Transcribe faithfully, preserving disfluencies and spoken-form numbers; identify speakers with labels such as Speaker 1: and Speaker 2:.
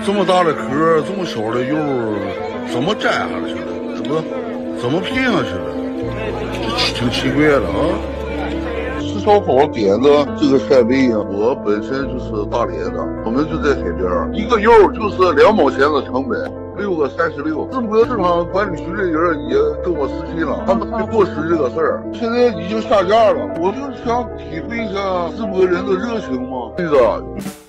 Speaker 1: 这么大的壳，这么小的肉，怎么摘下去的？这不怎么拼下去的？这挺奇怪的啊！吃烧烤点的这个设备啊，我本身就是大连的，我们就在海边，一个肉就是两毛钱的成本，六个三十六。淄博市场管理局的人也跟我私信了，他们会落实这个事儿，现在已经下架了。我就想体会一下淄博人的热情嘛，这个。